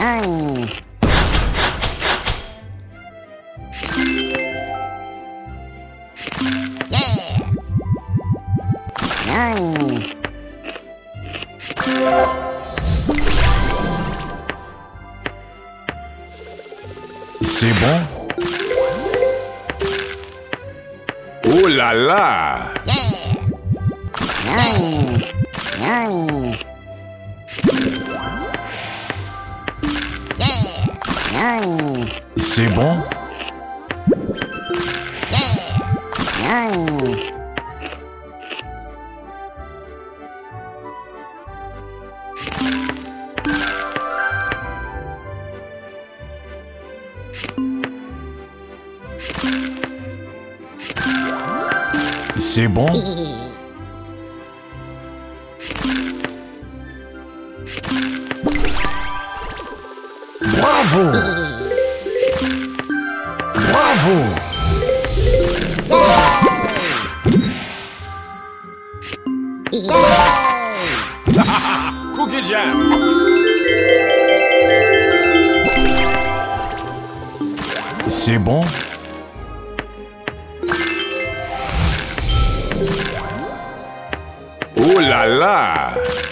Nani? Yeah! Nani? C'est bon? Oh là là! Yeah! Nani? Nani? Yeah! Nani? C'est bon? Yeah! Nani? C'est bon? Bravo! Bravo! Cookie Jam! C'est bon? Oh là là!